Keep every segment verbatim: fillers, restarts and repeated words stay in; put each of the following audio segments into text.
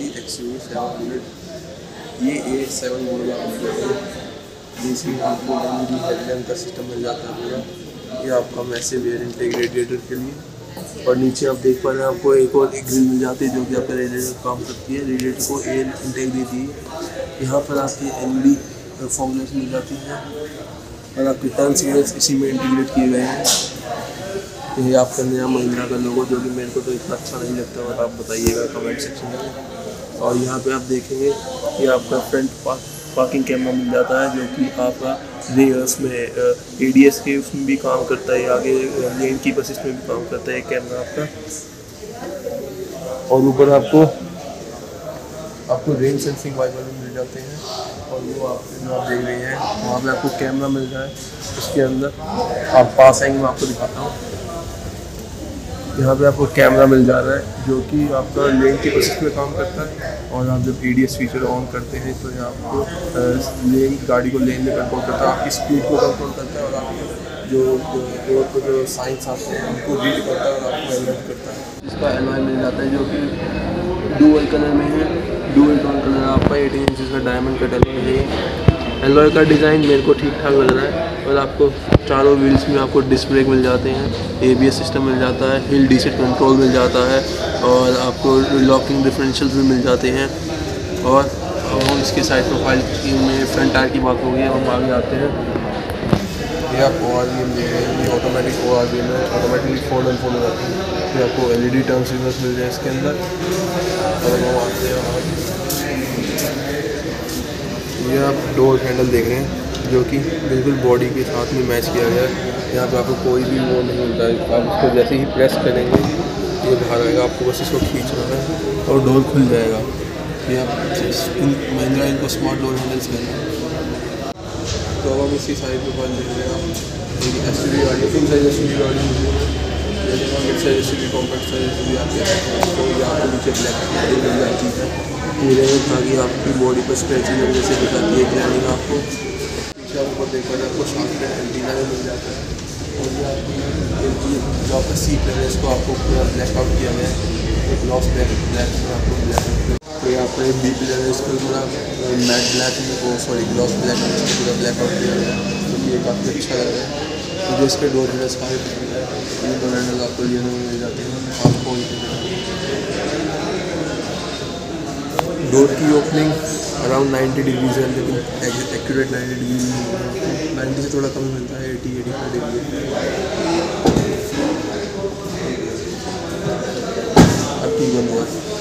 X U V seven hundred. ये A seven model आप मिल जाते हैं, जिसमें आपको एल ई डी हेडलैम्प का सिस्टम मिल जाता है पूरा। ये आपका मैसिव एयर इंटेक रेडिएटर के लिए। और नीचे आप देख पा रहे हैं आपको एक और एक ग्रिल मिल जाती है जो कि आपका रेडिएटर काम करती है, रेडिएटर को एयर इंटेक देती है। यहाँ पर आपकी एल ई डी फॉर्मुलेस मिल जाती है और आपके टर्न सिग्नल्स इसी में इंटीग्रेट किए गए हैं। ये आपका नया महिंद्रा का लोगो, जो कि मेरे को तो इतना अच्छा नहीं लगता, और आप बताइएगा कमेंट सेक्शन में। और यहाँ पे आप देखेंगे कि आपका फ्रंट पार्क पार्किंग कैमरा मिल जाता है, जो कि आपका रेयर्स में ए डी एस के उसमें भी काम करता है, आगे लेन की बस में भी काम करता है कैमरा आपका। और ऊपर आपको आपको रेन सेंसिंग वाइपर भी मिल जाते हैं। और वो आप जो आप देख रहे हैं वहाँ पे आपको कैमरा मिल रहा है उसके अंदर। आप पास आएंगे, मैं आपको दिखाता हूँ। यहाँ पे आपको कैमरा मिल जा रहा है जो कि आपका लेन की असिस्ट में काम करता है। और आप जब A D S feature on करते हैं तो ये आपको लेन गाड़ी को लेन में कंट्रोल करता है, आपकी स्पीड को कंट्रोल करता है, और आपको जो रोड पर जो साइंस आते हैं उनको रीड करता है और आपको अलर्ट करता है। इसका एलॉय मिल जाता है जो कि डुअल कलर में है, डुअल टोन कलर आपका एटीन इंचज़ का डायमंड कट एलॉय है। एलॉय का डिज़ाइन मेरे को ठीक ठाक लग रहा है। और आपको चारों व्हील्स में आपको डिस्क ब्रेक मिल जाते हैं, ए बी एस सिस्टम मिल जाता है, हिल डीसेंट कंट्रोल मिल जाता है, और आपको लॉकिंग डिफरेंशियल्स भी मिल जाते हैं। और हम इसके साइड प्रोफाइल में फ्रंट टायर की बात होगी, हम आगे आते हैं। ये आप ओ आर वी एम दे रहे हैं, ये automatic O R V M है, ऑटोमेटिकली फोल्ड एंड फोल्ड हो जाती है। फिर आपको L E D turn signals मिल जाए इसके अंदर। और हम आते हैं, ये आप डोर हैंडल देख रहे हैं जो कि बिल्कुल बॉडी के साथ में मैच किया गया है। यहाँ पे आपको कोई भी वो नहीं मिलता है, आप इसको जैसे ही प्रेस करेंगे ये बाहर आएगा, आपको बस इसको खींचना है और डोर खुल जाएगा। ये आप महिंद्रा इनको स्मार्ट डोर हैंडल्स कहते हैं। तो अब हम इसी साइड पे बंद देख रहे हैं। आप एस यू वी गाड़ी, full size S U V गाड़ी मुझे mid size S U V, compact size S U V आपके आपको नीचे ब्लैक मिल जाती है पूरे में, ताकि आपकी बॉडी पर स्ट्रेचिंग वगैरह से दिखाती है ग्लैंडिंग आपको। पीछे ऊपर देखा जाए आपको साथ में एंटीना भी मिल जाता है। और ये आपकी जो आपका सीट है इसको आपको पूरा ब्लैक आउट किया गया है, एक ग्लॉस ब्लैक ब्लैक में आपको ब्लैक। तो ये आपका एक बी पिलर है, इसको पूरा मैट ब्लैक में वो सॉरी ग्लॉस ब्लैक में इसको पूरा ब्लैक आउट किया गया है, तो ये काफ़ी अच्छा लग रहा है। तो जो इसके डोर हैंडल्स का ये डोर हैंडल आपको ये मिल जाते हैं। आपको डोर की ओपनिंग अराउंड नाइन्टी डिग्रीज है, लेकिन एक्यूरेट नाइन्टी डिग्री नाइन्टी से थोड़ा कम मिलता है, एटी एटी फाइव डिग्री अब ठीक बन हुआ है।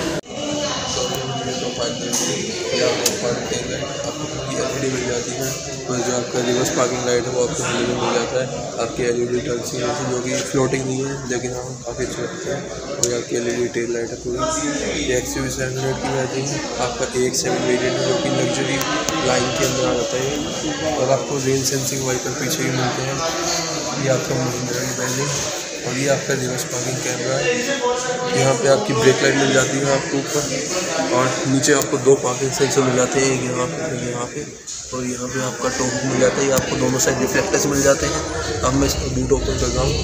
आपको एल ई डी मिल जाती है, और जो आपका रिवर्स पार्किंग लाइट है वो आपको एल ई डी मिल जाता है। आपकी L E D turn signal जो कि फ्लोटिंग नहीं है, लेकिन हाँ काफ़ी अच्छा लगता है। और आपकी L E D tail light है पूरी। ये X U V seven hundred की जाती है, आपका ए एक्स सेवन वेरिएंट है जो कि लग्जरी लाइन के अंदर आ जाता है। और आपको रेन सेंसिंग वाइपर पीछे ही मिलते हैं। ये आपका महिंद्रा की ब्रांडिंग। और ये आपका रिवर्स पार्किंग कैमरा है। यहाँ पे आपकी ब्रेक लाइट मिल जाती है आपको ऊपर, और नीचे आपको दो पार्किंग सेंसर मिल जाते हैं, एक यहाँ पे एक यहाँ पे, और यहाँ पे आपका टॉप मिल जाता है। आपको दोनों साइड रिफ्लेक्टर्स मिल जाते हैं। अब मैं इसका बूट ओपन कर रहा हूँ।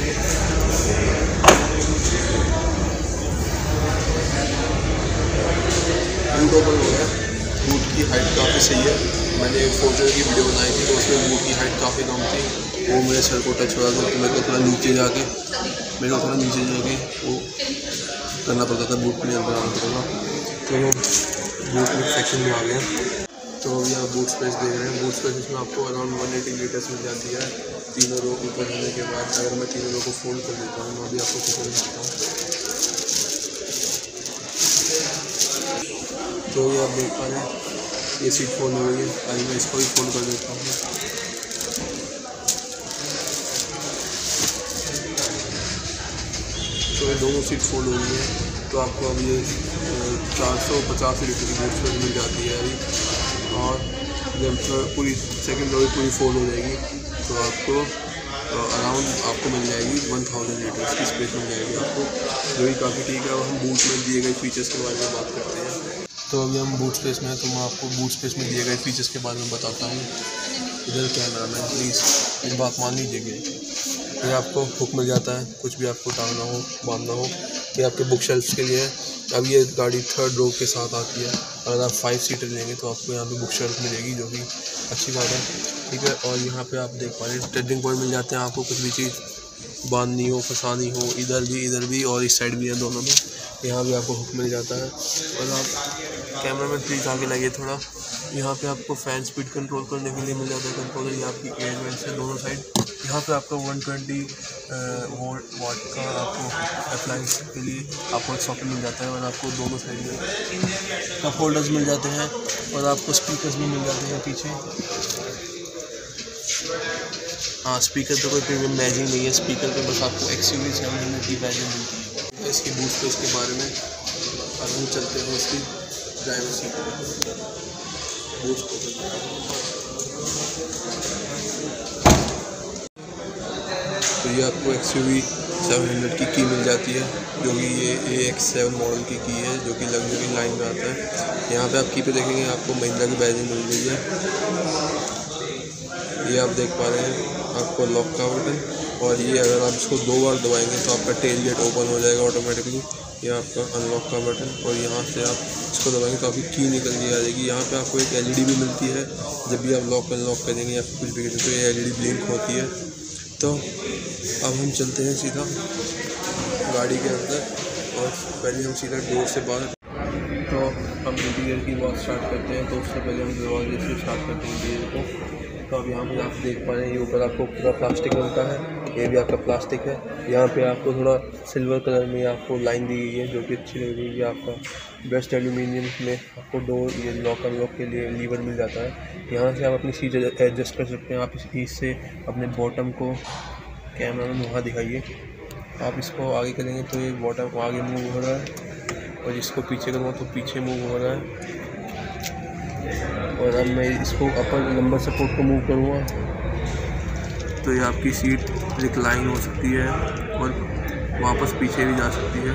बूट ओपन हो गया। बूट की हाइट काफ़ी सही है। मैंने फोटो की वीडियो बनाई थी तो उसमें बूट की हाइट काफ़ी कम थी, वो मेरे सर को टच हुआ था, तो मेरे को थोड़ा नीचे जाके मेरे को थोड़ा नीचे जाके वो करना पड़ता था, बूट में अंदर आना पड़ता। तो बूट में सेक्शन में आ गया। तो अभी आप बूट स्पेस देख रहे हैं। बूट स्पेस इसमें आपको अराउंड वन एटी लीटर्स मिल जाती है तीनों रो ऊपर होने के बाद। अगर मैं तीनों रो को फोल्ड कर देता हूँ, मैं अभी आपको कुछ कर सकता हूँ। तो ये आप देख पा रहे हैं ये सीट फोल्ड हो गई है। अभी मैं इसको भी फोल्ड कर देता हूँ। तो ये दोनों सीट फोल्ड हो गई है। तो आपको अब ये चार सौ पचास लीटर की बूट स्पेस मिल जाती है अभी। और जब पूरी सेकंड रो पूरी फोल्ड हो जाएगी तो आपको अराउंड आपको मिल जाएगी वन थाउजेंड लीटर्स की स्पेस मिल जाएगी आपको, जो भी काफ़ी ठीक है। और हम बूट में दिए गए फीचर्स के बारे में बात करते हैं। तो अभी हम बूट स्पेस में हैं, तो मैं आपको बूट स्पेस में दिए गए फीचर्स के बारे में बताता हूँ। इधर कैमरा मैन प्लीज़ एक बात मान लीजिएगा। ये आपको हुक मिल जाता है, कुछ भी आपको टांगना हो बांधना हो। ये आपके बुक शेल्फ्स के लिए है। अब ये गाड़ी थर्ड रो के साथ आती है। अगर आप फाइव सीटर लेंगे तो आपको यहाँ पे बुक शेल्फ मिलेगी, जो कि अच्छी बात है, ठीक है। और यहाँ पे आप देख पा रहे हैं ट्रेडिंग पॉइंट मिल जाते हैं आपको, कुछ भी चीज़ बांधनी हो, फंसानी हो, इधर भी इधर भी और इस साइड भी है, दोनों में। यहाँ भी आपको हुक मिल जाता है। और आप कैमरा में प्लीज़ आगे लगे थोड़ा, यहाँ पे आपको फ़ैन स्पीड कंट्रोल करने के लिए मिल जाता है कंट्रोलर। ये आपकी एयर वेंट्स है दोनों साइड। यहाँ पे आपका वन ट्वेंटी वोल्ट वाट का आपको अप्लायंस के लिए आपको एक सॉकेट मिल जाता है। और आपको दोनों साइड में कप होल्डर्स मिल जाते हैं और आपको स्पीकर्स भी मिल जाते हैं पीछे। हाँ, स्पीकर तो कोई प्रीमियम बैजिंग नहीं है, स्पीकर पे बस आपको X U V seven hundred की बैजिंग मिलती है। इसकी बूस्ट पे इसके बारे में अब हम चलते हैं इसकी ड्राइवर सीट पर। बूस्ट तो ये आपको X U V seven hundred की की मिल जाती है, जो कि ये ए एक्स सेवन मॉडल की की है, जो कि लग्जरी लाइन में आता है। यहाँ पे आप की पे देखेंगे आपको महिंद्रा की बैजिंग मिल रही है। ये आप देख पा रहे हैं आपको लॉक का बटन, और ये अगर आप इसको दो बार दबाएंगे तो आपका टेल गेट ओपन हो जाएगा ऑटोमेटिकली। ये आपका अनलॉक का बटन, और यहाँ से आप इसको दबाएंगे तो आपकी की निकल के आ जाएगी। यहाँ पे आपको एक एलईडी भी मिलती है, जब भी आप लॉक अनलॉक करेंगे या कुछ भी करेंगे तो ये एलईडी ब्लिंक होती है। तो अब हम चलते हैं सीधा गाड़ी के अंदर, और पहले हम सीधा डोर से बाहर। तो हम इंटीरियर की बात स्टार्ट करते हैं, तो उससे पहले हम दरवाजे से स्टार्ट करते हैं इंटीरियर को। तो अब यहाँ पे आप देख पा रहे हैं, ये ऊपर आपको पूरा प्लास्टिक मिलता है, ये भी आपका प्लास्टिक है। यहाँ पे आपको थोड़ा सिल्वर कलर में आपको लाइन दी गई है, जो कि अच्छी लग रही है। ये आपका बेस्ट एल्यूमिनियम में आपको डोर, ये लॉक अनलॉक के लिए लीवर मिल जाता है। यहाँ से आप अपनी सीट एडजस्ट कर सकते हैं। आप इस चीज़ से अपने बॉटम को कैमरा में वहाँ दिखाइए, आप इसको आगे करेंगे तो ये बॉटम आगे मूव हो रहा है, और इसको पीछे करूँगा तो पीछे मूव हो रहा है। और अब मैं इसको अपर नंबर सपोर्ट को मूव करूँगा तो ये आपकी सीट रिक्लाइन हो सकती है और वापस पीछे भी जा सकती है।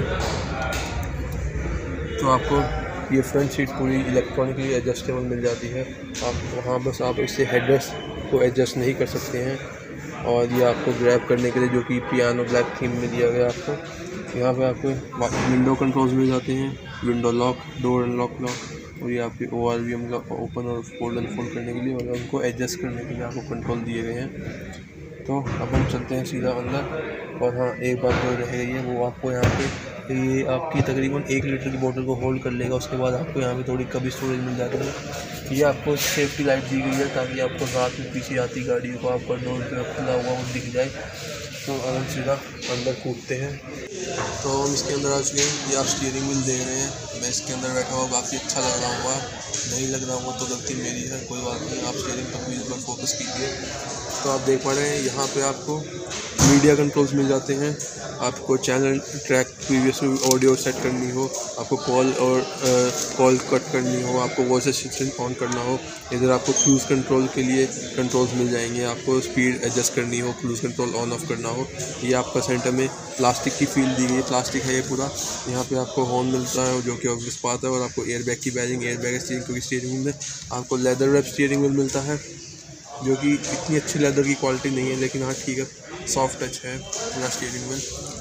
तो आपको ये फ्रंट सीट पूरी इलेक्ट्रॉनिकली एडजस्टेबल मिल जाती है। आप वहाँ बस आप इससे हेडरेस्ट को एडजस्ट नहीं कर सकते हैं। और ये आपको ग्रैब करने के लिए, जो कि पियानो ब्लैक थीम में दिया गया आपको, यहाँ पे आपको विंडो कंट्रोल्स मिल जाते हैं, window lock, door unlock lock, और ये आपके O R V M open और फोल्ड अनफोल्ड करने के लिए, और उनको एडजस्ट करने के लिए आपको कंट्रोल दिए गए हैं। तो अब हम चलते हैं सीधा अंदर। और हाँ, एक बात जो रह गई है वो आपको यहाँ पे, ये आपकी तकरीबन एक लीटर की बोतल को होल्ड कर लेगा। उसके बाद आपको यहाँ पे थोड़ी कभी स्टोरेज मिल जाती है। ये आपको सेफ्टी लाइट दी गई है, ताकि आपको रात में पीछे आती गाड़ी को आपका डोर खुला हुआ वो दिख जाए। तो अब हम सीधा अंदर कूदते हैं। तो हम इसके अंदर आ चुके हैं। ये आप स्टीयरिंग व्हील देख रहे हैं, मैं इसके अंदर बैठा हुआ काफ़ी अच्छा लग रहा हुआ, नहीं लग रहा हुआ तो गलती मेरी है, कोई बात नहीं। आप स्टीयरिंग पर भी पर फोकस कीजिए। तो आप देख पा रहे हैं यहाँ पे आपको मीडिया कंट्रोल्स मिल जाते हैं। आपको channel track previous audio set करनी हो, आपको कॉल और कॉल कट करनी हो, आपको वॉइस असिस्टेंट ऑन करना हो, इधर आपको क्रूज़ कंट्रोल के लिए कंट्रोल्स मिल जाएंगे। आपको स्पीड एडजस्ट करनी हो, क्रूज़ कंट्रोल ऑन ऑफ करना हो। ये आपका सेंटर में प्लास्टिक की फील दी गई है, प्लास्टिक है ये पूरा। यहाँ पे आपको हॉर्न मिलता है, जो कि ऑब्वियस बात है। और आपको एयर बैग की बैजिंग, एयर बैग स्टीयरिंग, क्योंकि स्टीयरिंग व्हील में आपको लेदर रैप स्टीयरिंग व्हील मिलता है, जो कि इतनी अच्छी लेदर की क्वालिटी नहीं है, लेकिन हाँ ठीक है, सॉफ्ट टच है पूरा स्टीयरिंग व्हील।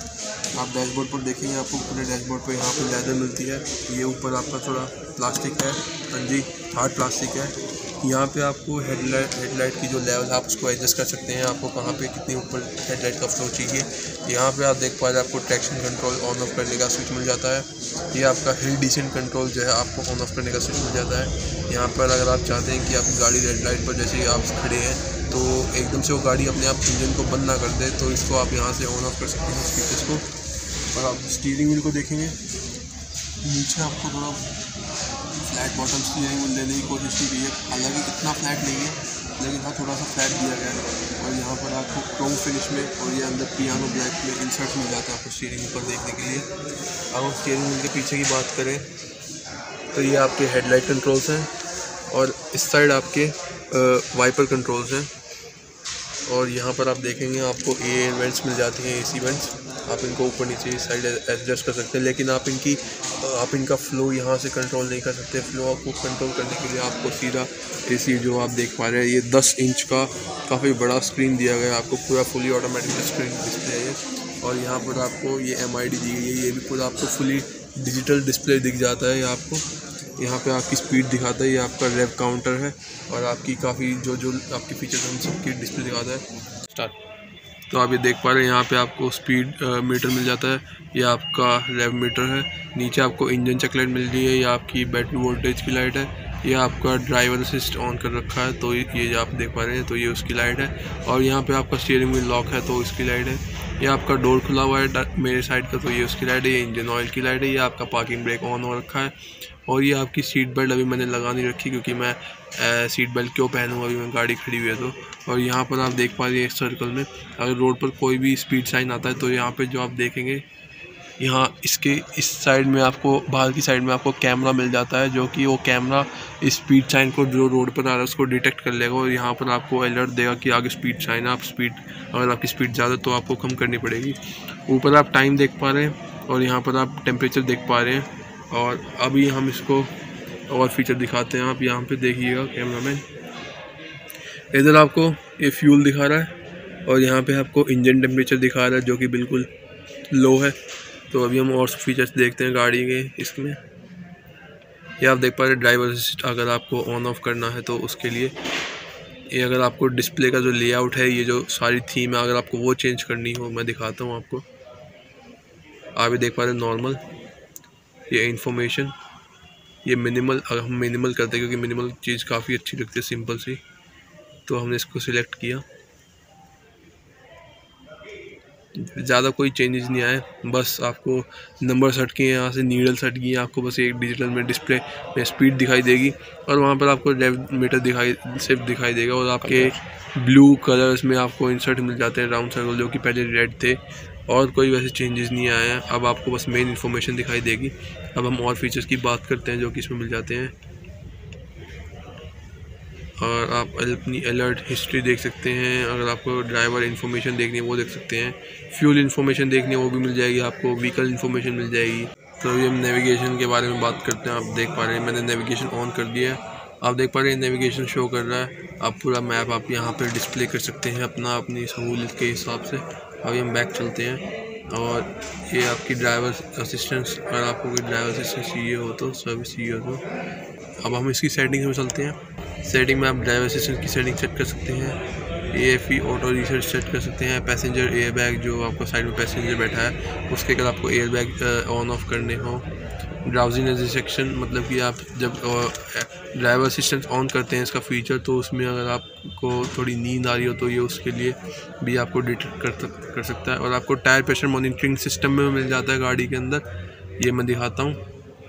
आप डैशबोर्ड पर देखेंगे, आपको पूरे डैशबोर्ड पर यहाँ पे लेदर मिलती है। ये ऊपर आपका थोड़ा प्लास्टिक है, हाँ जी, हार्ड प्लास्टिक है। यहाँ पे आपको हेडलाइट हेडलाइट की जो लेवल है आप उसको एडजस्ट कर सकते हैं, आपको कहाँ पे कितनी ऊपर हेडलाइट का फ्लो चाहिए। यहाँ पे आप देख पा रहे हैं आपको ट्रैक्शन कंट्रोल ऑन ऑफ करने का स्विच मिल जाता है। ये आपका हिल डिसेंट कंट्रोल जो है आपको ऑन ऑफ करने का स्विच मिल जाता है। यहाँ पर अगर आप चाहते हैं कि आपकी गाड़ी रेड लाइट पर जैसे आप खड़े हैं तो एकदम से वो गाड़ी अपने आप इंजन को बंद ना कर दे, तो इसको आप यहाँ से ऑन ऑफ कर सकते हैं स्पीकर्स को। और आप स्टीयरिंग व्हील को देखेंगे, नीचे आपको थोड़ा फ्लैट बॉटम स्टीयरिंग व्हील देने की कोशिश की गई है, हालांकि इतना फ्लैट नहीं है, लेकिन हाँ थोड़ा सा फ्लैट दिया गया है। और यहाँ पर आपको क्रोम फिनिश में और ये अंदर पियानो ब्लैक में इंसर्ट मिल जाता है आपको स्टीयरिंग व्हील पर देखने के लिए। अब हम स्टीयरिंग व्हील के पीछे की बात करें तो ये आपके हेडलाइट कंट्रोल्स हैं, और इस साइड आपके वाइपर कंट्रोल्स हैं। और यहाँ पर आप देखेंगे आपको एयर वेंट्स मिल जाती हैं, एसी वेंट्स। आप इनको ऊपर नीचे इस साइड एडजस्ट कर सकते हैं, लेकिन आप इनकी आप इनका फ़्लो यहाँ से कंट्रोल नहीं कर सकते। फ़्लो आपको कंट्रोल करने के लिए आपको सीधा एसी जो आप देख पा रहे हैं, ये दस इंच का काफ़ी बड़ा स्क्रीन दिया गया है आपको, पूरा फुली ऑटोमेटिक स्क्रीन डिस्प्ले है। और यहाँ पर आपको ये एम आई डी दी गई है, ये भी पूरा आपको फुली डिजिटल डिस्प्ले दिख जाता है ये आपको। यहाँ पे आपकी स्पीड दिखाता है, ये आपका रेव काउंटर है और आपकी काफ़ी जो जो आपकी फीचर्स हैं उन सबकी डिस्प्ले दिखाता है। स्टार्ट। तो आप ये देख पा रहे हैं यहाँ पे आपको स्पीड मीटर मिल जाता है, ये आपका रेव मीटर है। नीचे आपको इंजन चेक लाइट मिल रही है, ये आपकी बैटरी वोल्टेज की लाइट है। ये आपका ड्राइवर असिस्ट ऑन कर रखा है तो ये जो आप देख पा रहे हैं तो ये उसकी लाइट है। और यहाँ पे आपका स्टीयरिंग व्हील लॉक है तो इसकी लाइट है। ये आपका डोर खुला हुआ है मेरे साइड का तो ये उसकी लाइट है। ये इंजन ऑयल की लाइट है। ये आपका पार्किंग ब्रेक ऑन हो रखा है। और ये आपकी सीट बेल्ट अभी मैंने लगा नहीं रखी क्योंकि मैं आ, सीट बेल्ट क्यों पहनूँ, अभी मैं गाड़ी खड़ी हुई है तो। और यहाँ पर आप देख पा रहे हैं इस सर्कल में अगर रोड पर कोई भी स्पीड साइन आता है तो यहाँ पे जो आप देखेंगे यहाँ इसके इस साइड में आपको बाहर की साइड में आपको कैमरा मिल जाता है, जो कि वो कैमरा इस स्पीड साइन को जो रोड पर आ रहा है उसको डिटेक्ट कर लेगा और यहाँ पर आपको अलर्ट देगा कि आगे स्पीड साइन है। आप स्पीड अगर आपकी स्पीड ज़्यादा तो आपको कम करनी पड़ेगी। ऊपर आप टाइम देख पा रहे हैं और यहाँ पर आप टेम्परेचर देख पा रहे हैं। और अभी हम इसको और फीचर दिखाते हैं। आप यहाँ पे देखिएगा कैमरा मैन, इधर आपको ये फ्यूल दिखा रहा है और यहाँ पे आपको इंजन टेम्परेचर दिखा रहा है जो कि बिल्कुल लो है। तो अभी हम और फीचर्स देखते हैं गाड़ी के इसमें। ये आप देख पा रहे हैं ड्राइवर असिस्ट अगर आपको ऑन ऑफ करना है तो उसके लिए। ये अगर आपको डिस्प्ले का जो लेआउट है, ये जो सारी थीम है, अगर आपको वो चेंज करनी हो मैं दिखाता हूँ आपको। आप भी देख पा रहे हैं नॉर्मल, ये इंफॉर्मेशन, ये मिनिमल। अगर हम मिनिमल करते हैं क्योंकि मिनिमल चीज़ काफ़ी अच्छी लगती है सिंपल सी, तो हमने इसको सिलेक्ट किया। ज़्यादा कोई चेंजेस नहीं आए, बस आपको नंबर सेट किए, यहाँ से नीडल सेट किए, आपको बस एक डिजिटल में डिस्प्ले में स्पीड दिखाई देगी और वहाँ पर आपको रेव मीटर दिखाई सिर्फ दिखाई देगा। और आपके ब्लू कलर्स में आपको इंसर्ट मिल जाते हैं राउंड सर्कल जो कि पहले रेड थे। और कोई वैसे चेंजेस नहीं आए हैं। अब आपको बस मेन इन्फॉर्मेशन दिखाई देगी। अब हम और फीचर्स की बात करते हैं जो कि इसमें मिल जाते हैं। और आप अपनी अलर्ट हिस्ट्री देख सकते हैं, अगर आपको ड्राइवर इन्फॉर्मेशन देखनी है वो देख सकते हैं, फ्यूल इन्फॉर्मेशन देखनी है वो भी मिल जाएगी आपको, व्हीकल इन्फॉर्मेशन मिल जाएगी। तो अभी हम नेविगेशन के बारे में बात करते हैं। आप देख पा रहे हैं मैंने नेविगेशन ऑन कर दिया है। आप देख पा रहे हैं नेविगेशन शो कर रहा है। आप पूरा मैप आप यहाँ पर डिस्प्ले कर सकते हैं अपना अपनी सहूलियत के हिसाब से। अभी हम बैक चलते हैं और ये आपकी ड्राइवर असिस्टेंस, अगर आपको कोई ड्राइवर असिस्टेंस चाहिए हो तो, सर्विस चाहिए हो तो। अब हम इसकी सेटिंग्स में चलते हैं। सेटिंग में आप ड्राइवर असिस्टेंस की सेटिंग सेट कर सकते हैं। A F E auto research set कर सकते हैं। पैसेंजर एयर बैग, जो आपका साइड में पैसेंजर बैठा है उसके अगर आपको एयर बैग ऑन ऑफ करने हो। ड्राउजीनेस डिटेक्शन, मतलब कि आप जब ड्राइवर असिस्टेंस ऑन करते हैं इसका फीचर, तो उसमें अगर आपको थोड़ी नींद आ रही हो तो ये उसके लिए भी आपको डिटेक्ट कर सक कर सकता है। और आपको टायर प्रेशर मॉनिटरिंग सिस्टम में मिल जाता है गाड़ी के अंदर। ये मैं दिखाता हूँ।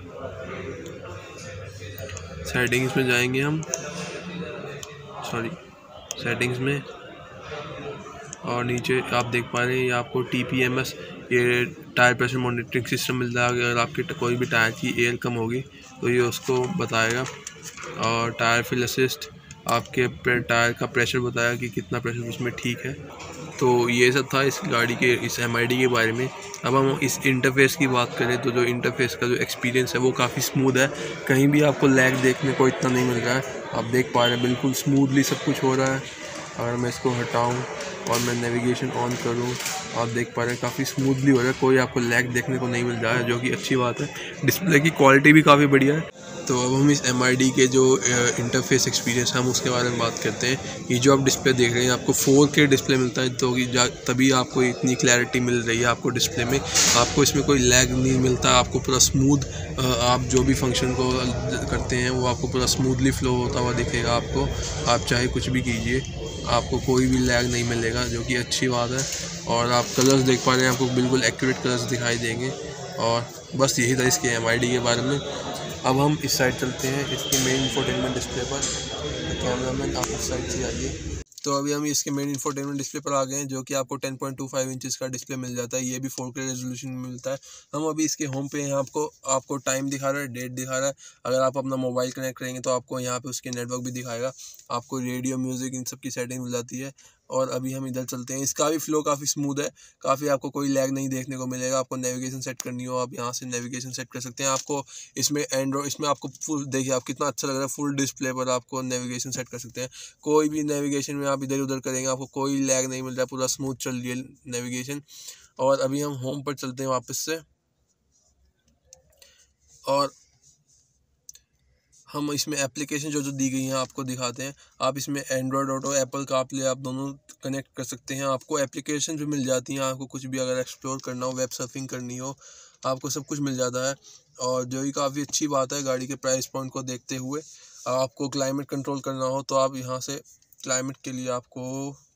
सेटिंग्स में जाएंगे हम, सॉरी सेटिंग्स में, और नीचे आप देख पा रहे हैं ये आपको टी पी एम एस, ये टायर प्रेशर मॉनिटरिंग सिस्टम मिल रहा है। अगर आपके कोई भी टायर की एयर कम होगी तो ये उसको बताएगा। और टायर फिल असिस्ट, आपके टायर का प्रेशर बताया कि कितना प्रेशर उसमें ठीक है। तो ये सब था इस गाड़ी के, इस एम आई डी के बारे में। अब हम इस इंटरफेस की बात करें तो जो इंटरफेस का जो एक्सपीरियंस है वो काफ़ी स्मूथ है। कहीं भी आपको लैग देखने को इतना नहीं मिल रहा है। आप देख पा रहे हैं बिल्कुल स्मूथली सब कुछ हो रहा है। अगर मैं इसको हटाऊं और मैं नेविगेशन ऑन करूं, आप देख पा रहे हैं काफ़ी स्मूथली हो रहा है, कोई आपको लैग देखने को नहीं मिल रहा है, जो कि अच्छी बात है। डिस्प्ले की क्वालिटी भी काफ़ी बढ़िया है। तो अब हम इस एम आई डी के जो इंटरफेस एक्सपीरियंस है हम उसके बारे में बात करते हैं। ये जो आप डिस्प्ले देख रहे हैं आपको फोर के डिस्प्ले मिलता है, तो तभी आपको इतनी क्लैरिटी मिल रही है आपको डिस्प्ले में। आपको इसमें कोई लैग नहीं मिलता, आपको पूरा स्मूथ, आप जो भी फंक्शन को करते हैं वो आपको पूरा स्मूथली फ्लो होता हुआ दिखेगा आपको। आप चाहे कुछ भी कीजिए आपको कोई भी लैग नहीं मिलेगा, जो कि अच्छी बात है। और आप कलर्स देख पा रहे हैं, आपको बिल्कुल एक्यूरेट कलर्स दिखाई देंगे। और बस यही था इसके एम आई डी के बारे में। अब हम इस साइड चलते हैं, इसकी मेन इंफोटेनमेंट डिस्प्ले पर। कैमरामैन आप इस साइड से आइए। तो अभी हम इसके मेन इंफोटेनमेंट डिस्प्ले पर आ गए हैं, जो कि आपको ten point two five inches का डिस्प्ले मिल जाता है। ये भी फोर के रेजोल्यूशन में मिलता है। हम अभी इसके होम पे हैं, आपको आपको टाइम दिखा रहा है, डेट दिखा रहा है। अगर आप अपना मोबाइल कनेक्ट करेंगे तो आपको यहाँ पे उसके नेटवर्क भी दिखाएगा। आपको रेडियो, म्यूज़िक, इन सब की सेटिंग मिल जाती है। और अभी हम इधर चलते हैं। इसका भी फ्लो काफ़ी स्मूथ है, काफ़ी आपको कोई लैग नहीं देखने को मिलेगा। आपको नेविगेशन सेट करनी हो आप यहाँ से नेविगेशन सेट कर सकते हैं। आपको इसमें एंड्रॉइड, इसमें आपको फुल, देखिए आप कितना अच्छा लग रहा है, फुल डिस्प्ले पर आपको नेविगेशन सेट कर सकते हैं। कोई भी नेविगेशन में आप इधर उधर करेंगे आपको कोई लैग नहीं मिल रहा है, पूरा स्मूथ चल रही है नेविगेशन। और अभी हम होम पर चलते हैं वापस से। और हम इसमें एप्लीकेशन जो जो दी गई हैं आपको दिखाते हैं। आप इसमें एंड्रॉयड ऑटो, एप्पल कारप्ले आप दोनों कनेक्ट कर सकते हैं। आपको एप्लीकेशन भी मिल जाती हैं, आपको कुछ भी अगर एक्सप्लोर करना हो, वेब सर्फिंग करनी हो, आपको सब कुछ मिल जाता है। और जो ही काफ़ी अच्छी बात है गाड़ी के प्राइस पॉइंट को देखते हुए, आपको क्लाइमेट कंट्रोल करना हो तो आप यहाँ से क्लाइमेट के लिए आपको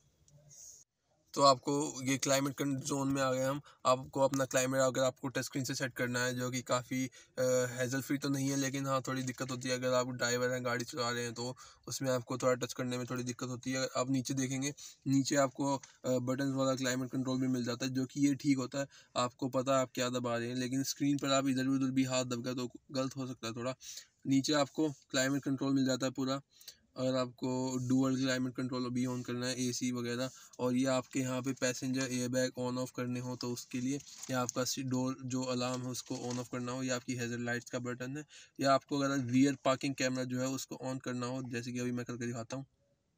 तो आपको ये क्लाइमेट जोन में आ गए हम। आपको अपना क्लाइमेट अगर आपको टच स्क्रीन से सेट करना है, जो कि काफ़ी हैजल फ्री तो नहीं है, लेकिन हाँ थोड़ी दिक्कत होती है अगर आप ड्राइवर हैं, गाड़ी चला रहे हैं, तो उसमें आपको थोड़ा टच करने में थोड़ी दिक्कत होती है। आप नीचे देखेंगे, नीचे आपको बटन वाला क्लाइमेट कंट्रोल भी मिल जाता है, जो कि ये ठीक होता है। आपको पता है आप क्या दबा रहे हैं, लेकिन स्क्रीन पर आप इधर उधर भी हाथ दब गया तो गलत हो सकता है थोड़ा। नीचे आपको क्लाइमेट कंट्रोल मिल जाता है पूरा, अगर आपको डुअल क्लाइमेट कंट्रोल भी ऑन करना है, एसी वगैरह। और ये आपके यहाँ पे पैसेंजर एयरबैग ऑन ऑफ करने हो तो उसके लिए, या आपका डोर जो अलार्म है उसको ऑन ऑफ करना हो, या आपकी हेजर लाइट्स का बटन है, या आपको अगर रियर पार्किंग कैमरा जो है उसको ऑन करना हो, जैसे कि अभी मैं करके दिखाता हूँ।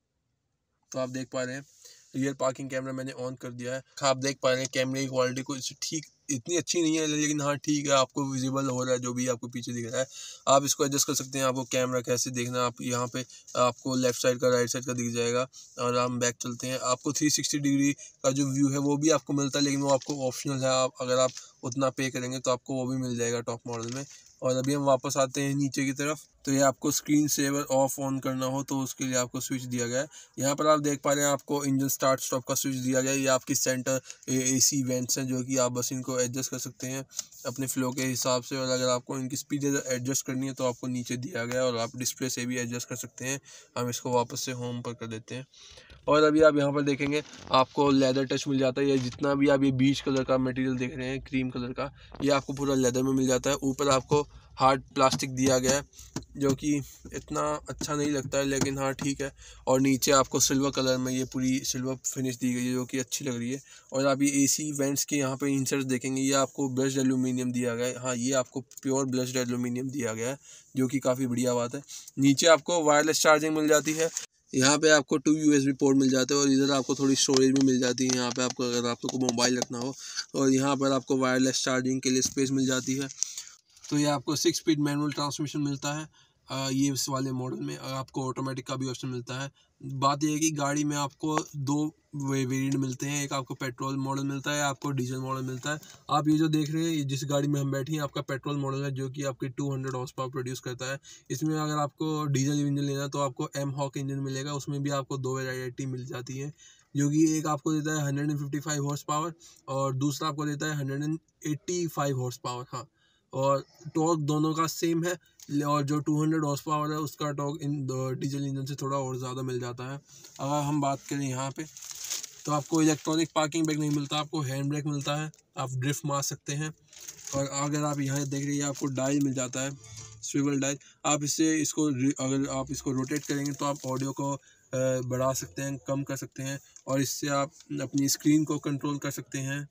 तो आप देख पा रहे हैं रियर पार्किंग कैमरा मैंने ऑन कर दिया है। आप देख पा रहे हैं कैमरे की क्वालिटी को ठीक इतनी अच्छी नहीं है, लेकिन हाँ ठीक है, आपको विजिबल हो रहा है जो भी आपको पीछे दिख रहा है। आप इसको एडजस्ट कर सकते हैं, आपको कैमरा कैसे देखना है। आप यहाँ पे आपको लेफ्ट साइड का, राइट साइड का दिख जाएगा। और हम बैक चलते हैं, आपको थ्री सिक्सटी डिग्री का जो व्यू है वो भी आपको मिलता है, लेकिन वो आपको ऑप्शनल है। आप अगर आप उतना पे करेंगे तो आपको वो भी मिल जाएगा टॉप मॉडल में। और अभी हम वापस आते हैं नीचे की तरफ। तो ये आपको स्क्रीन सेवर ऑफ ऑन करना हो तो उसके लिए आपको स्विच दिया गया है। यहाँ पर आप देख पा रहे हैं आपको इंजन स्टार्ट स्टॉप का स्विच दिया गया है। ये आपकी सेंटर एसी वेंट्स हैं, जो कि आप बस इनको एडजस्ट कर सकते हैं अपने फ्लो के हिसाब से। और अगर आपको इनकी स्पीड एडजस्ट करनी है तो आपको नीचे दिया गया है, और आप डिस्प्ले से भी एडजस्ट कर सकते हैं। हम इसको वापस से होम पर कर देते हैं। और अभी आप यहाँ पर देखेंगे आपको लेदर टच मिल जाता है। ये जितना भी आप ये बीच कलर का मटेरियल देख रहे हैं, क्रीम कलर का, ये आपको पूरा लेदर में मिल जाता है। ऊपर आपको हार्ड प्लास्टिक दिया गया है, जो कि इतना अच्छा नहीं लगता है, लेकिन हाँ ठीक है। और नीचे आपको सिल्वर कलर में ये पूरी सिल्वर फिनिश दी गई है, जो कि अच्छी लग रही है। और आप ये एसी वेंट्स के यहाँ पे इंसर्ट देखेंगे, ये आपको ब्रश्ड एल्यूमिनियम दिया गया है। हाँ, ये आपको प्योर ब्रश्ड एल्यूमिनियम दिया गया है, जो कि काफ़ी बढ़िया बात है। नीचे आपको वायरलेस चार्जिंग मिल जाती है। यहाँ पे आपको टू यूएसबी पोर्ट मिल जाते हैं, और इधर आपको थोड़ी स्टोरेज भी मिल जाती है। यहाँ पे आपको अगर आपको मोबाइल रखना हो, और यहाँ पर आपको वायरलेस चार्जिंग के लिए स्पेस मिल जाती है। तो ये आपको सिक्स स्पीड मैनुअल ट्रांसमिशन मिलता है आ, ये इस वाले मॉडल में। और आपको ऑटोमेटिक का भी ऑप्शन मिलता है। बात यह है कि गाड़ी में आपको दो वेरिएंट मिलते हैं, एक आपको पेट्रोल मॉडल मिलता है, आपको डीजल मॉडल मिलता है। आप ये जो देख रहे हैं, जिस गाड़ी में हम बैठे हैं, आपका पेट्रोल मॉडल है, जो कि आपके two hundred horse power produce करता है। इसमें अगर आपको डीजल इंजन लेना है तो आपको एम हॉक इंजन मिलेगा। उसमें भी आपको दो वेराइटी मिल जाती है, जो कि एक आपको देता है hundred and fifty five horse power, और दूसरा आपको देता है hundred and eighty five horse power. हाँ, और टॉर्क दोनों का सेम है, और जो टू हंड्रेड हॉर्स पावर है उसका टॉर्क इन डीजल इंजन से थोड़ा और ज़्यादा मिल जाता है। अगर हम बात करें यहाँ पे, तो आपको इलेक्ट्रॉनिक पार्किंग ब्रेक नहीं मिलता, आपको हैंड ब्रेक मिलता है। आप ड्रिफ्ट मार सकते हैं। और अगर आप यहाँ देख रही है, आपको डायल मिल जाता है, स्विवल डायल। आप इससे इसको अगर आप इसको रोटेट करेंगे तो आप ऑडियो को बढ़ा सकते हैं, कम कर सकते हैं, और इससे आप अपनी स्क्रीन को कंट्रोल कर सकते हैं।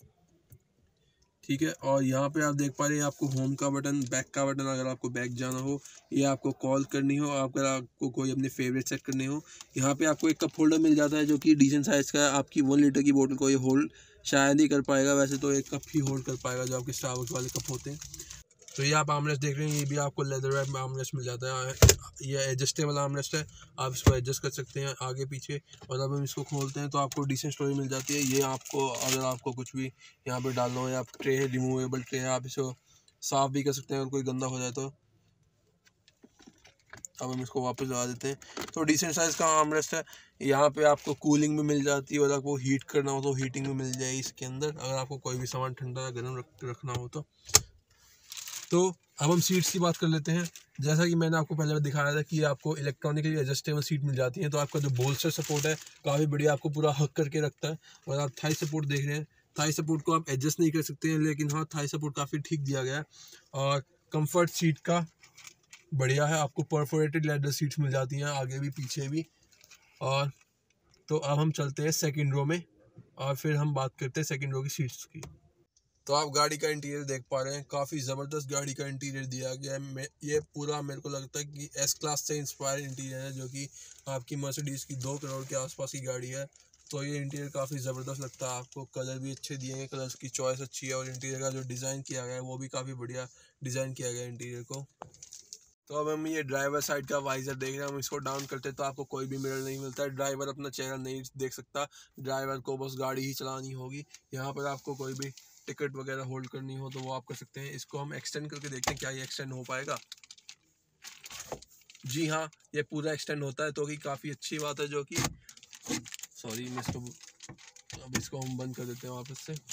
ठीक है। और यहाँ पे आप देख पा रहे हैं आपको होम का बटन, बैक का बटन, अगर आपको बैक जाना हो, या आपको कॉल करनी हो, अगर आपको कोई अपने फेवरेट सेट करने हो। यहाँ पे आपको एक कप होल्डर मिल जाता है, जो कि डिसेंट साइज़ का है। आपकी वन लीटर की बोतल को ये होल्ड शायद ही कर पाएगा, वैसे तो एक कप ही होल्ड कर पाएगा, जो आपके स्टारबक्स वाले कप होते हैं। तो ये आप आर्मरेस्ट देख रहे हैं, ये भी आपको लेदर रैप में आर्मरेस्ट मिल जाता है। ये एडजस्टेबल आर्मरेस्ट है, आप इसको एडजस्ट कर सकते हैं आगे पीछे। और जब हम इसको खोलते हैं तो आपको डिसेंट स्टोरेज मिल जाती है। ये आपको अगर आपको कुछ भी यहाँ पे डालना हो, या ट्रे है, रिमूवेबल ट्रे है, आप इसको साफ़ भी कर सकते हैं अगर कोई गंदा हो जाए तो। अब हम इसको वापस लगा देते हैं। तो डिसेंट साइज़ का आर्मरेस्ट है। यहाँ पे आपको कूलिंग भी मिल जाती है, और आपको हीट करना हो तो हीटिंग भी मिल जाएगी इसके अंदर, अगर आपको कोई भी सामान ठंडा या गर्म रख, रखना हो तो। तो अब हम सीट्स की बात कर लेते हैं। जैसा कि मैंने आपको पहले दिखाया था कि आपको इलेक्ट्रॉनिकली एडजस्टेबल सीट मिल जाती है। तो आपका जो बोल्स्टर सपोर्ट है काफ़ी बढ़िया, आपको पूरा हक करके रखता है। और आप थाई सपोर्ट देख रहे हैं, थाई सपोर्ट को आप एडजस्ट नहीं कर सकते हैं, लेकिन हाँ थाई सपोर्ट काफ़ी ठीक दिया गया है। और कंफर्ट सीट का बढ़िया है, आपको परफोरेटेड लेदर सीट्स मिल जाती हैं आगे भी पीछे भी। और तो अब हम चलते हैं सेकेंड रो में, और फिर हम बात करते हैं सेकेंड रो की सीट्स की। तो आप गाड़ी का इंटीरियर देख पा रहे हैं, काफ़ी ज़बरदस्त गाड़ी का इंटीरियर दिया गया है। ये पूरा मेरे को लगता है कि एस क्लास से इंस्पायर इंटीरियर है, जो कि आपकी मर्सिडीज़ की दो करोड़ के आसपास की गाड़ी है। तो ये इंटीरियर काफ़ी ज़बरदस्त लगता है आपको, कलर भी अच्छे दिए हैं, कलर्स की चॉइस अच्छी है और इंटीरियर का जो डिज़ाइन किया गया है वो भी काफ़ी बढ़िया डिज़ाइन किया गया है इंटीरियर को। तो अब हम ये ड्राइवर साइड का वाइजर देख रहे हैं, हम इसको डाउन करते हैं तो आपको कोई भी मिरर नहीं मिलता है, ड्राइवर अपना चेहरा नहीं देख सकता, ड्राइवर को बस गाड़ी ही चलानी होगी। यहाँ पर आपको कोई भी टिकट वगैरह होल्ड करनी हो तो वो आप कर सकते हैं। इसको हम एक्सटेंड करके देखते हैं क्या ये एक्सटेंड हो पाएगा। जी हाँ, ये पूरा एक्सटेंड होता है, तो कि काफ़ी अच्छी बात है। जो कि सॉरी मैं इसको अब इसको हम बंद कर देते हैं वापस से।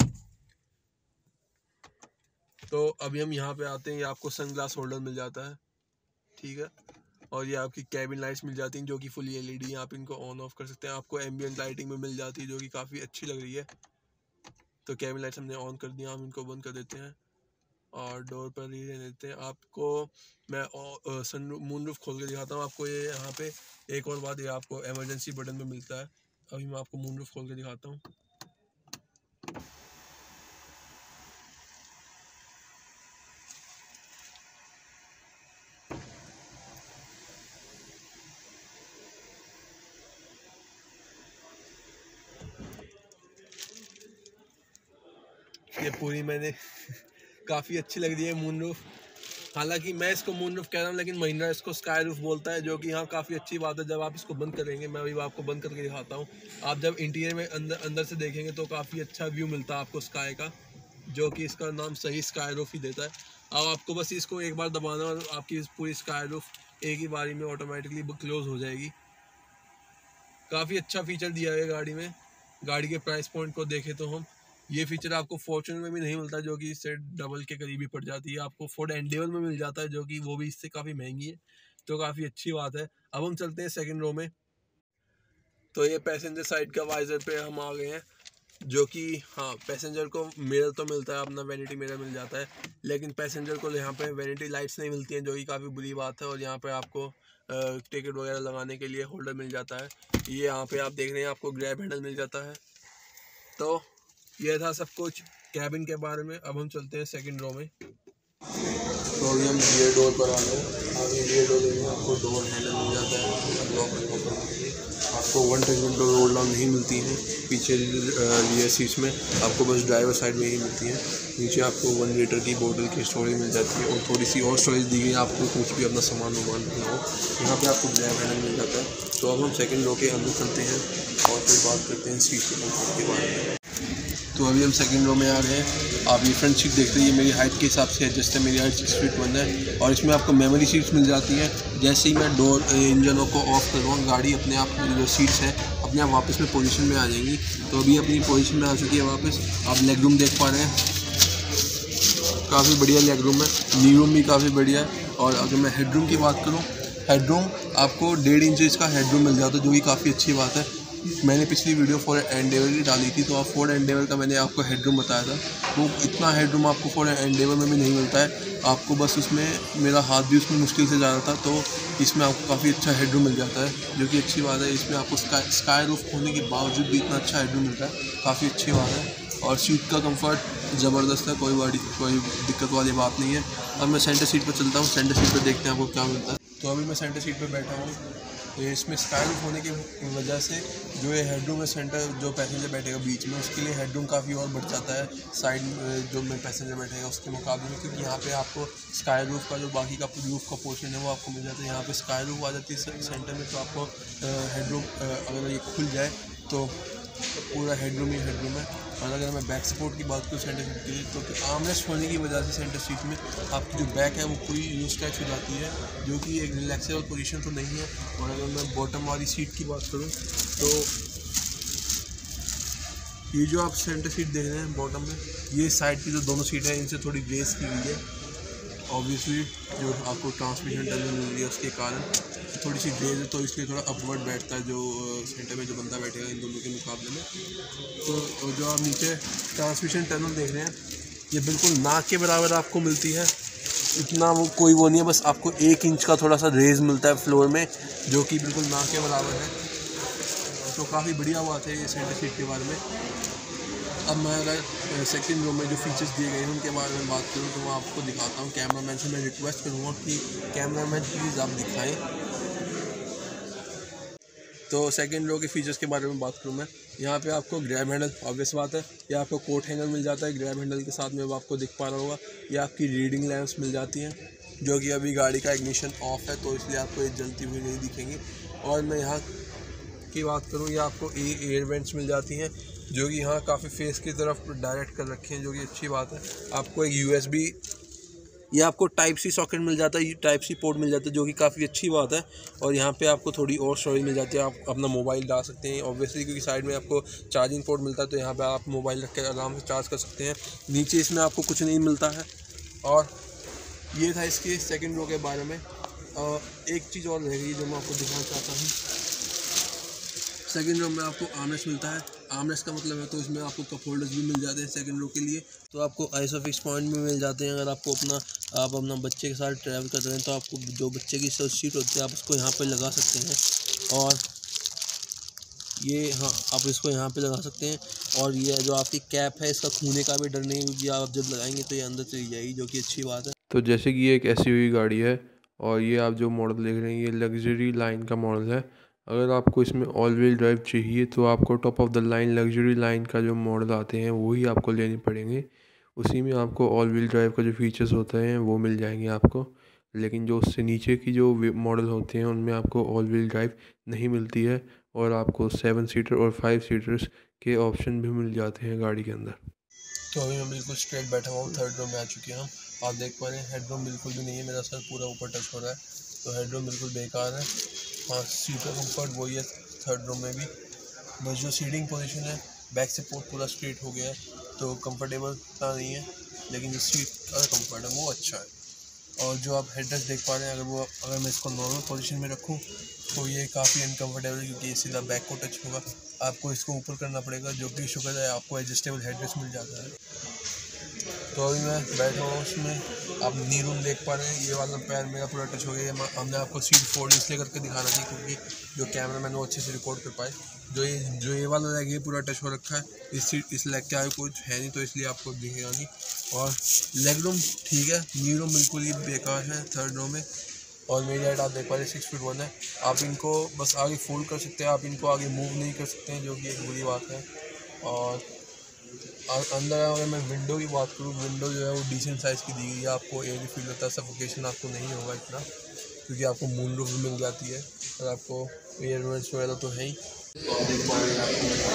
तो अभी हम यहाँ पे आते हैं, ये आपको सनग्लास होल्डर मिल जाता है, ठीक है। और ये आपकी कैबिन लाइट्स मिल जाती हैं जो कि फुली एलईडी, आप इनको ऑन ऑफ कर सकते हैं। आपको एम्बियंट लाइटिंग में मिल जाती है जो कि काफ़ी अच्छी लग रही है। तो कैबिन लाइट्स हमने ऑन कर दिया, हम इनको बंद कर देते हैं और डोर पर ही रहने देते हैं। आपको मैं सन मून रूफ खोल के दिखाता हूँ आपको। ये यहाँ पे एक और बात, ये आपको इमरजेंसी बटन में मिलता है। अभी मैं आपको मून रूफ खोल के दिखाता हूँ। ये पूरी मैंने काफ़ी अच्छी लग रही है मून रूफ। हालांकि मैं इसको मून रूफ कह रहा हूँ लेकिन महिंद्रा इसको स्काई रूफ बोलता है, जो कि यहाँ काफ़ी अच्छी बात है। जब आप इसको बंद करेंगे, मैं अभी आपको बंद करके दिखाता हूँ, आप जब इंटीरियर में अंदर अंदर से देखेंगे तो काफ़ी अच्छा व्यू मिलता है आपको स्काई का, जो कि इसका नाम सही स्काई रूफ ही देता है। अब आपको बस इसको एक बार दबाना और आपकी पूरी स्काई रूफ एक ही बारी में ऑटोमेटिकली क्लोज हो जाएगी। काफ़ी अच्छा फीचर दिया है गाड़ी में। गाड़ी के प्राइस पॉइंट को देखें तो हम, ये फीचर आपको फॉर्च्यूनर में भी नहीं मिलता, जो कि इससे डबल के करीब ही पड़ जाती है। आपको फोर्ड एंडेवर में मिल जाता है, जो कि वो भी इससे काफ़ी महंगी है, तो काफ़ी अच्छी बात है। अब हम चलते हैं सेकंड रो में। तो ये पैसेंजर साइड का वाइजर पे हम आ गए हैं, जो कि हाँ, पैसेंजर को मिरर तो मिलता है, अपना वैनिटी मिरर मिल जाता है, लेकिन पैसेंजर को यहाँ पे वैनिटी लाइट्स नहीं मिलती हैं, जो कि काफ़ी बुरी बात है। और यहाँ पे आपको टिकट वगैरह लगाने के लिए होल्डर मिल जाता है। ये यहाँ पे आप देख रहे हैं, आपको ग्रैब हैंडल मिल जाता है। तो ये था सब कुछ कैबिन के बारे में। अब हम चलते हैं सेकंड रो में। तो अभी हम रियर डोर पर आ गए। आगे रियर डोर में आपको डोर हैंडल मिल जाता है, लॉक ओपन के लिए। आपको one touch window roll down नहीं मिलती हैं पीछे रियर सीट्स में, आपको बस ड्राइवर साइड में ही मिलती हैं। नीचे आपको वन लीटर की बोतल की स्टोरेज मिल जाती है और थोड़ी सी और स्टोरेज दी गई है, आपको कुछ भी अपना सामान वामान रखना हो। यहाँ पे आपको ग्रैब हैंडल मिल जाता है। तो अब हम सेकंड रो के अंदर चलते हैं और फिर बात करते हैं सीट के कंफर्ट के बारे में। तो अभी हम सेकंड रो में आ गए हैं। आप ये फ्रंट सीट देखते हैं, ये मेरी हाइट के हिसाब से एडजस्ट है, मेरी हाइट सिक्स फीट वन है। और इसमें आपको मेमोरी सीट्स मिल जाती हैं। जैसे ही मैं डोर इंजनों को ऑफ करूँगा, गाड़ी अपने आप जो सीट्स हैं अपने आप वापस में पोजीशन में आ जाएंगी। तो अभी अपनी पोजीशन में आ चुकी है वापस। आप लेग रूम देख पा रहे हैं, काफ़ी बढ़िया लेग रूम है। नी रूम भी काफ़ी बढ़िया है। और अगर मैं हेड रूम की बात करूँ, हेड रूम आपको डेढ़ इंच का हेड रूम मिल जाता है, जो कि काफ़ी अच्छी बात है। मैंने पिछली वीडियो फोर्ड एंडेवर की डाली थी, तो आप फोर्ड एंडेवर का मैंने आपको हेडरूम बताया था। वो इतना हेडरूम आपको फोर्ड एंडेवर में भी नहीं मिलता है। आपको बस उसमें, मेरा हाथ भी उसमें मुश्किल से जा रहा था, तो इसमें आपको काफ़ी अच्छा हेडरूम मिल जाता है, जो कि अच्छी बात है। इसमें आपको स्काई स्काई रूफ होने के बावजूद भी इतना अच्छा हेडरूम मिलता है, काफ़ी अच्छी बात है। और सीट का कंफर्ट ज़बरदस्त है, कोई बड़ी कोई दिक्कत वाली बात नहीं है। अब मैं सेंटर सीट पर चलता हूँ, सेंटर सीट पर देखते हैं आपको क्या मिलता है। तो अभी मैं सेंटर सीट पर बैठा हूँ। तो इसमें स्काई रूफ होने की वजह से जो ये हेडरूम है, सेंटर जो पैसेंजर बैठेगा बीच में, उसके लिए हेडरूम काफ़ी और बढ़ जाता है साइड जो में पैसेंजर बैठेगा उसके मुकाबले में, क्योंकि यहाँ पे आपको स्काई रूफ का जो बाकी का रूफ का पोर्शन है वो आपको मिल जाता है। यहाँ पे स्काई रूफ आ जाती है सेंटर में, तो आपको हेडरूम अगर ये खुल जाए तो पूरा हेडरूम ही हेडरूम है। और अगर मैं बैक सपोर्ट की बात करूँ सेंटर सीट के लिए, तो आर्मरेस्ट होने की वजह से सेंटर सीट में आपकी जो बैक है वो पूरी यूज टैच हो जाती है, जो कि एक रिलैक्सेबल पोजीशन तो नहीं है। और अगर मैं बॉटम वाली सीट की बात करूँ, तो ये जो आप सेंटर सीट देख रहे हैं बॉटम में, ये साइड की जो दोनों सीट है इनसे थोड़ी रेस की गई है। ऑब्वियसली जो आपको ट्रांसमिशन टनल मिल रही है उसके कारण थोड़ी सी ग्रेज है, तो इसलिए थोड़ा अपवर्ड बैठता है जो सेंटर में जो बंदा बैठेगा इन दोनों के मुकाबले में। तो जो आप नीचे ट्रांसमिशन टनल देख रहे हैं, ये बिल्कुल नाक के बराबर आपको मिलती है। इतना वो कोई वो नहीं है, बस आपको एक इंच का थोड़ा सा रेज मिलता है फ्लोर में, जो कि बिल्कुल नाक के बराबर है। तो काफ़ी बढ़िया बात है ये सेंटर सीट के बारे में। अब मैं अगर सेकंड रो में जो फीचर्स दिए गए हैं उनके बारे में बात करूँ, तो मैं आपको दिखाता हूँ। कैमरामैन से मैं रिक्वेस्ट करूँगा कि कैमरामैन प्लीज़ आप दिखाएं। तो सेकंड रो के फीचर्स के बारे में बात करूँ मैं, यहाँ पे आपको ग्रैब हैंडल, ऑब्वियस बात है, ये आपको कोट हैंगर मिल जाता है ग्रैब हैंडल के साथ में, वो आपको दिख पा रहा होगा। ये आपकी रीडिंग लैंप्स मिल जाती हैं, जो कि अभी गाड़ी का इग्निशन ऑफ है तो इसलिए आपको ये जलती हुई नहीं दिखेंगी। और मैं यहाँ की बात करूँ, ये आपको ए एयर वेंट्स मिल जाती हैं, जो कि यहाँ काफ़ी फेस की तरफ डायरेक्ट कर रखे हैं, जो कि अच्छी बात है। आपको एक यू एस बी, ये आपको टाइप सी सॉकेट मिल जाता है, टाइप सी पोर्ट मिल जाता है, जो कि काफ़ी अच्छी बात है। और यहाँ पे आपको थोड़ी और स्टोरेज मिल जाती है, आप अपना मोबाइल डाल सकते हैं ऑब्वियसली, क्योंकि साइड में आपको चार्जिंग पोर्ट मिलता है, तो यहाँ पे आप मोबाइल रख के आराम से चार्ज कर सकते हैं। नीचे इसमें आपको कुछ नहीं मिलता है। और ये था इसके सेकेंड रो के बारे में। एक चीज़ और रह गई जो मैं आपको दिखाना चाहता हूँ, सेकेंड रो में आपको आर्मरेस्ट मिलता है। आर्मरेस्ट का मतलब है तो इसमें आपको कप होल्डर्स भी मिल जाते हैं सेकंड रो के लिए। तो आपको आइसोफिक्स पॉइंट भी मिल जाते हैं। अगर आपको अपना आप अपना बच्चे के साथ ट्रैवल कर रहे हैं तो आपको जो बच्चे की सीट होती है आप उसको यहाँ पे लगा सकते हैं। और ये हाँ आप इसको यहाँ पे लगा सकते हैं। और ये जो आपकी कैप है इसका खूने का भी डर नहीं, क्योंकि आप जब लगाएंगे तो ये अंदर चली जाएगी, जो कि अच्छी बात है। तो जैसे कि ये एक एस यू वी गाड़ी है और ये आप जो मॉडल देख रहे हैं ये लग्जरी लाइन का मॉडल है। अगर आपको इसमें ऑल व्हील ड्राइव चाहिए तो आपको top of the line luxury line का जो मॉडल आते हैं वही आपको लेने पड़ेंगे। उसी में आपको ऑल व्हील ड्राइव का जो फीचर्स होते हैं वो मिल जाएंगे आपको। लेकिन जो उससे नीचे की जो मॉडल होते हैं उनमें आपको ऑल व्हील ड्राइव नहीं मिलती है और आपको सेवन सीटर और फाइव सीटर्स के ऑप्शन भी मिल जाते हैं गाड़ी के अंदर। तो अभी मैं बिल्कुल स्ट्रेट बैठा हुआ हूँ, थर्ड रो में आ चुके हैं हम। आप देख पा रहे हैं हेडरूम बिल्कुल भी नहीं है, मेरा सर पूरा ऊपर टच हो रहा है, तो हेडरूम बिल्कुल बेकार है। हाँ सीटर कंफर्ट वही है थर्ड रो में भी, बस जो सीटिंग पोजीशन है बैक से पूरा स्ट्रेट हो गया है तो कंफर्टेबल इतना नहीं है, लेकिन जो सीट का कंफर्ट है वो अच्छा है। और जो आप हेडरेस्ट देख पा रहे हैं, अगर वो अगर मैं इसको नॉर्मल पोजीशन में रखूँ तो ये काफ़ी अनकंफर्टेबल है, क्योंकि ये सीधा बैक को टच होगा। आपको इसको ऊपर करना पड़ेगा, जो कि शुक्र है आपको एडजस्टेबल हेडरेस्ट मिल जाता है। तो अभी मैं बैठा हुआ उसमें, आप नी रूम देख पा रहे हैं, ये वाला पैर मेरा पूरा टच हो गया। हमने आपको सीट फोल्ड इसलिए करके दिखाना चाहिए क्योंकि जो कैमरा मैन वो अच्छे से रिकॉर्ड कर पाए। जो ये जो ये वाला लेग ये पूरा टच हो रखा है, इस सीट इस लेग के आगे कुछ है नहीं तो इसलिए आपको दिखेगा नहीं। और लेग रूम ठीक है, नी रूम बिल्कुल ही बेकार है थर्ड रो में। और मेरी हाइट आप देख पा रहे हैं सिक्स फीट वन है। आप इनको बस आगे फोल्ड कर सकते हैं, आप इनको आगे मूव नहीं कर सकते हैं, जो कि एक बुरी बात है। और अंदर अगर मैं विंडो की बात करूँ, विंडो जो है वो डिसेंट साइज़ की दी गई है, आपको एयर फील होता है, सफोकेशन आपको नहीं होगा इतना, क्योंकि आपको मून रूफ भी मिल जाती है और आपको एयर वेंट्स वगैरह तो है ही। तो आप देख पा रहे हैं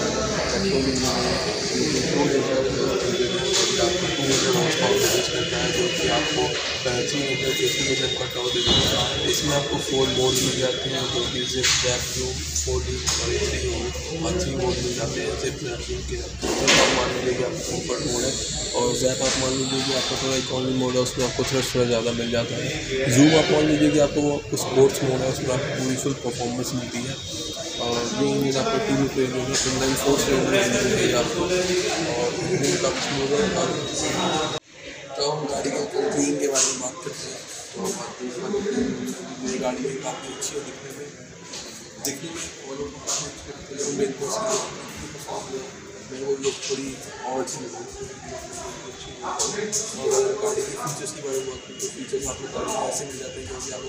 आपको थ्री मीटर फिफ्टी मीटर का टावर दे देगा। इसमें आपको फोर मोड मिल जाते हैं, जो कि जिप जैप जो फोर डी और थ्री और थ्री मोड मिल जाते हैं। जिप जैप के आप मान लीजिए कि आपको कंफर्ट मोड है, और जैप आप मान लीजिए कि आपको थोड़ा इकॉनमी मोड है, उसमें आपको थ्रस्ट थोड़ा ज़्यादा मिल जाता है। जूम आप मान लीजिए कि आपको वो स्पोर्ट्स मोड है, उसमें आपको पूरी फुल परफॉर्मेंस मिलती है। और ये इंजन आपको टी वी पे जो है इंजन फोर्स मिलेगी आपको, और इंजन का स्मूथ है। तो हम गाड़ी के इंटीरियर के बारे में बात करते हैं, तो हम बात करते ये गाड़ी में काफ़ी अच्छी है दिखने में दिखने में और लोग काफ़ी अच्छे मेरे को मेरे को लोग थोड़ी और अच्छी लगी। और गाड़ी के फीचर्स की बारे में बात करते हैं, फीचर्स आपको गाड़ी में ऐसे मिल जाते हैं जो कि आपको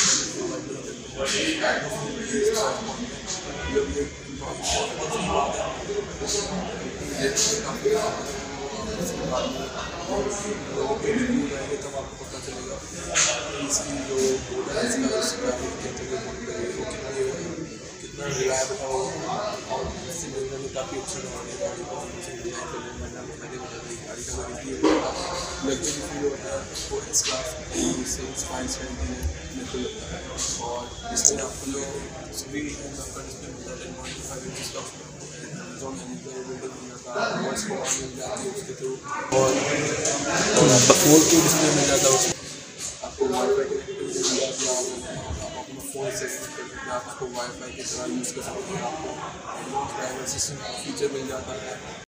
लोगों के रिव्यू रहेंगे तब आपको पता चलेगा इसकी जो मोटर है इसका इसका वो कितना रिलायबल है, और इससे मिलने में काफ़ी अच्छा लगा गाड़ी को डिज़ाइन करने में मैंने गाड़ी का लग्जरी फील होता है वो इस क्लास से फाइव सेवेंटी में मेरे को लगता है। और इसमें आपको जो सभी आपका डिस्प्ले मिलता है टेन पॉइंट फाइव इंच का जोन मिल जाता है, वॉइस कमांड मिल जाती है उसके थ्रू, और फोर के डिस्प्ले मिल जाता है उसमें आपको वाईफाई कनेक्टिविटी मिल जाती है। आप अपना फ़ोन से कर सकते हैं, आप उसको वाईफाई की तरह यूज़ कर सकते हैं। आपको एडवांस ड्राइवर असिस्टेंट फीचर मिल जाता है।